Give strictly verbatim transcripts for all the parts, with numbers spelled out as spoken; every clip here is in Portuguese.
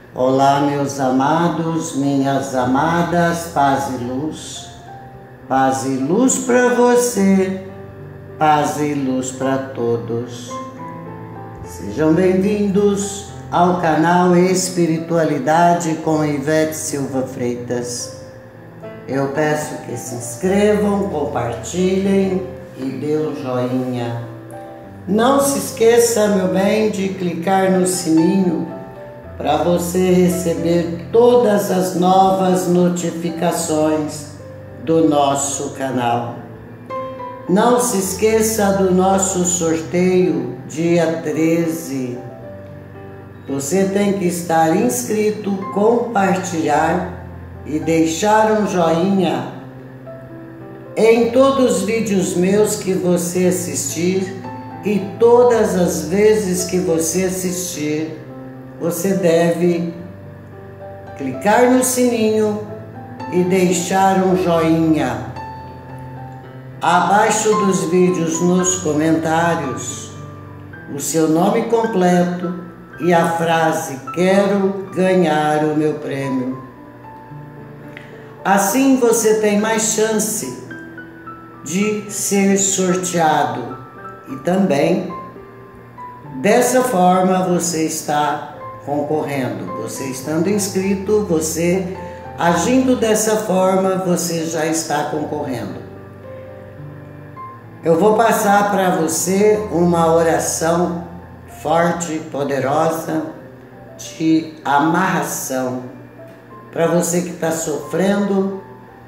Olá, meus amados, minhas amadas, paz e luz. Paz e luz para você, paz e luz para todos. Sejam bem-vindos ao canal Espiritualidade com Ivete Silva Freitas. Eu peço que se inscrevam, compartilhem e dê um joinha. Não se esqueça, meu bem, de clicar no sininho para você receber todas as novas notificações do nosso canal. Não se esqueça do nosso sorteio dia treze. Você tem que estar inscrito, compartilhar e deixar um joinha em todos os vídeos meus que você assistir, e todas as vezes que você assistir, você deve clicar no sininho e deixar um joinha. Abaixo dos vídeos, nos comentários, o seu nome completo e a frase "Quero ganhar o meu prêmio". Assim você tem mais chance de ser sorteado e também, dessa forma, você está concorrendo. Você estando inscrito, você agindo dessa forma, você já está concorrendo. Eu vou passar para você uma oração forte, poderosa, de amarração, para você que está sofrendo,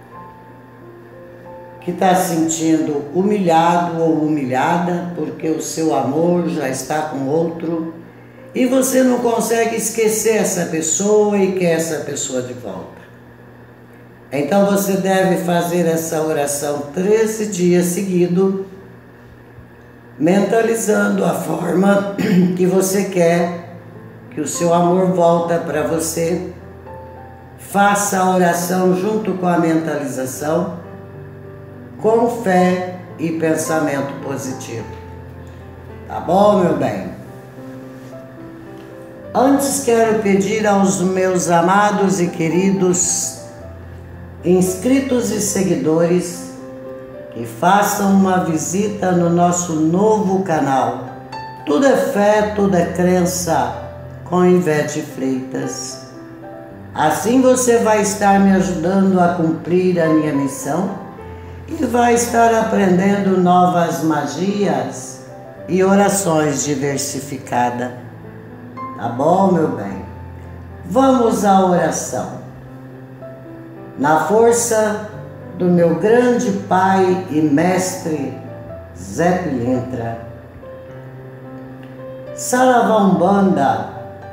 que está se sentindo humilhado ou humilhada, porque o seu amor já está com outro, e você não consegue esquecer essa pessoa e quer essa pessoa de volta. Então você deve fazer essa oração treze dias seguidos, mentalizando a forma que você quer que o seu amor volta para você. Faça a oração junto com a mentalização, com fé e pensamento positivo. Tá bom, meu bem? Antes quero pedir aos meus amados e queridos inscritos e seguidores que façam uma visita no nosso novo canal Tudo é Fé, Tudo é Crença, com Ivete Freitas. Assim você vai estar me ajudando a cumprir a minha missão e vai estar aprendendo novas magias e orações diversificadas. Tá bom, meu bem? Vamos à oração. Na força do meu grande pai e mestre Zé Pilintra. Saravá Umbanda,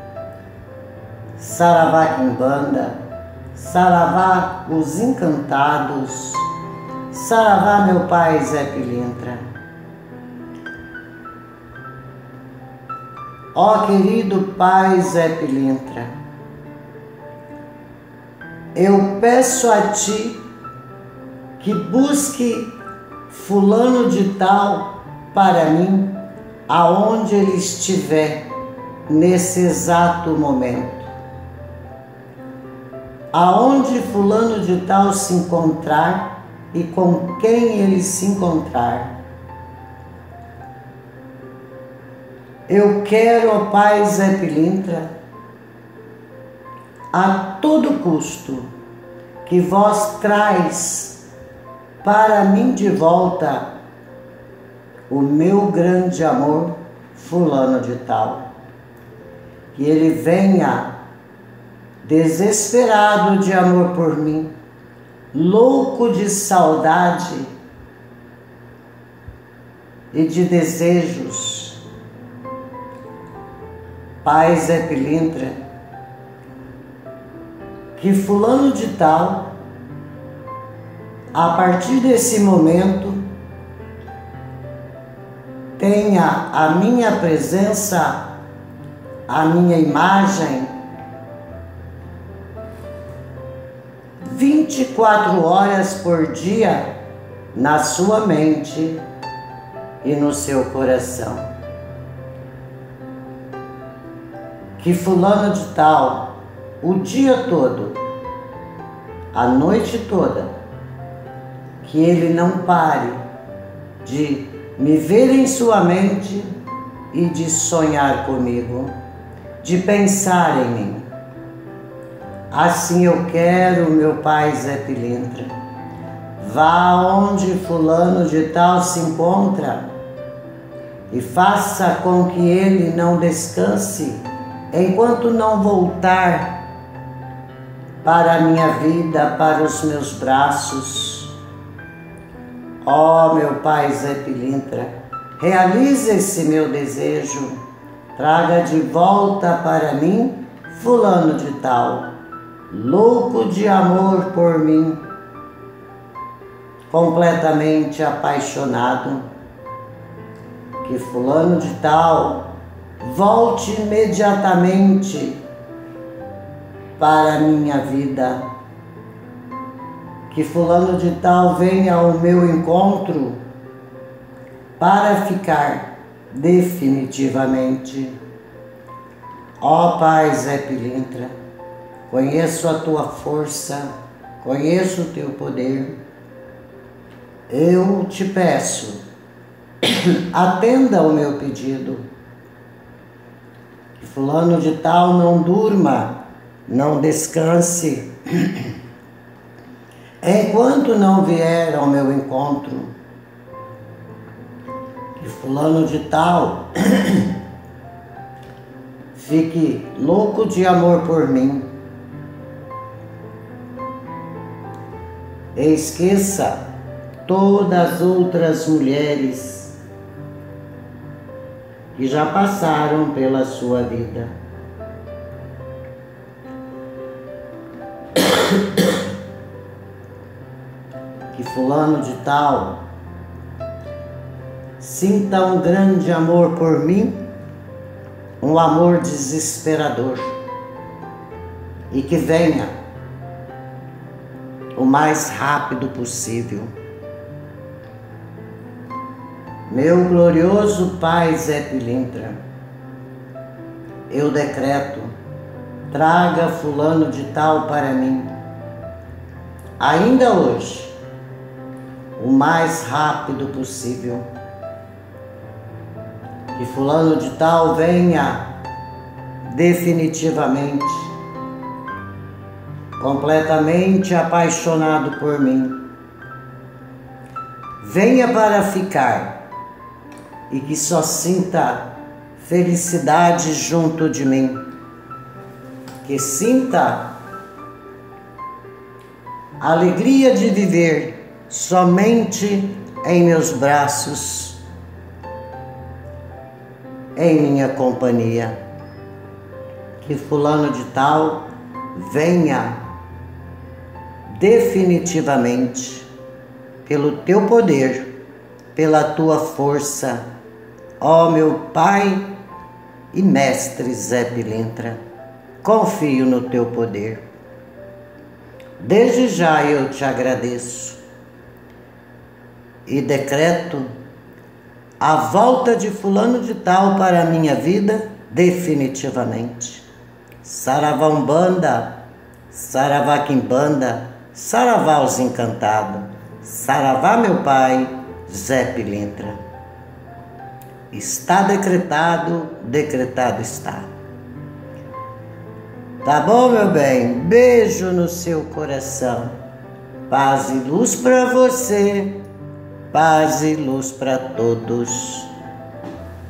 Saravá Quimbanda, Saravá os Encantados, Saravá meu pai Zé Pilintra. Ó querido pai Zé Pilintra, eu peço a ti que busque fulano de tal para mim, aonde ele estiver nesse exato momento. Aonde fulano de tal se encontrar e com quem ele se encontrar. Eu quero, ó pai Zé Pilintra, a todo custo, que vós traz para mim de volta o meu grande amor, fulano de tal. Que ele venha desesperado de amor por mim, louco de saudade e de desejos. Pai Zé Pilintra, que fulano de tal, a partir desse momento, tenha a minha presença, a minha imagem, vinte e quatro horas por dia na sua mente e no seu coração. Que fulano de tal o dia todo, a noite toda, que ele não pare de me ver em sua mente e de sonhar comigo, de pensar em mim. Assim eu quero, meu Pai Zé Pilintra, vá onde fulano de tal se encontra e faça com que ele não descanse enquanto não voltar para a minha vida, para os meus braços. Ó, meu Pai Zé Pilintra, realize esse meu desejo, traga de volta para mim fulano de tal, louco de amor por mim, completamente apaixonado. Que fulano de tal volte imediatamente para a minha vida. Que fulano de tal venha ao meu encontro para ficar definitivamente. Ó Pai Zé Pilintra, conheço a tua força, conheço o teu poder. Eu te peço, atenda ao meu pedido. Que fulano de tal não durma, não descanse, enquanto não vier ao meu encontro. Que fulano de tal fique louco de amor por mim. E esqueça todas as outras mulheres que já passaram pela sua vida. Que fulano de tal sinta um grande amor por mim, um amor desesperador, e que venha o mais rápido possível. Meu glorioso Pai Zé Pilintra, eu decreto, traga fulano de tal para mim, ainda hoje, o mais rápido possível. Que fulano de tal venha definitivamente, completamente apaixonado por mim. Venha para ficar e que só sinta felicidade junto de mim. Que sinta a alegria de viver somente em meus braços, em minha companhia. Que fulano de tal venha definitivamente pelo teu poder, pela tua força, ó meu Pai e Mestre Zé Pilintra. Confio no teu poder. Desde já eu te agradeço e decreto a volta de fulano de tal para a minha vida definitivamente. Saravá Umbanda, Saravá Quimbanda, Saravá os Encantados, Saravá meu Pai Zé Pilintra. Está decretado, decretado está. Tá bom, meu bem? Beijo no seu coração. Paz e luz para você, paz e luz para todos.